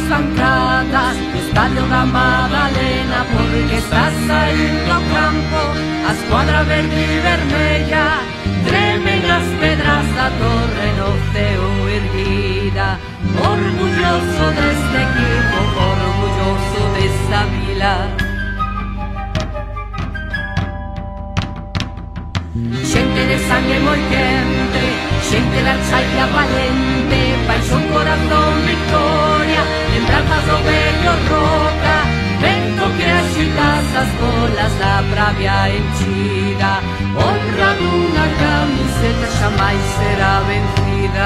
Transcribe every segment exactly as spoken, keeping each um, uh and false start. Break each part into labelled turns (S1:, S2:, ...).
S1: bancadas, Estadio da Madalena, porque estás aí no campo, a escuadra verde e vermella, tremen as pedras da torre no ceo erguida. Orgulloso deste equipo, orgulloso desta vila. Xente de sangue moi quente, xente da chaia valente, paixón, corazón, victoria, lembranzas do vello Roca, vento que axitas as bolas da bravia enchida, honra dunha camiseta xamais será vencida.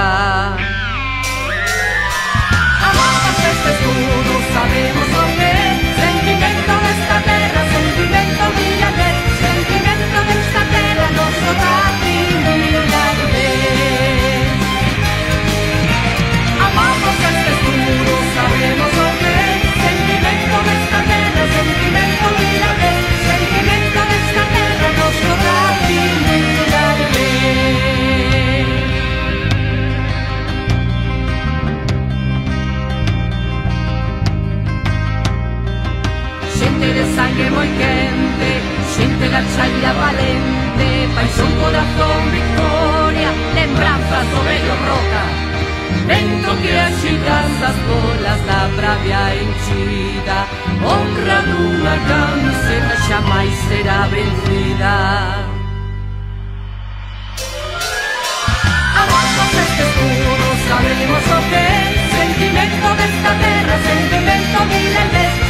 S1: Amamos este escudo, sabemos o que é, sentimento desta terra, sentimento milanés, sentimento desta terra, noso Racing milanés. Amamos este escudo, sabemos o que é, sentimento desta terra, sentimento milanés, sentimento desta terra, noso Racing milanés. Xente de sangue moi quente, xente da chaia valente, paixón, corazón, victoria, lembranzas do vello Roca, vento que axitas as bolas da bravia enchida, honra dunha camiseta xamais será vencida. Amamos este escudo, sabemos o que é, sentimento desta terra, sentimento milanés,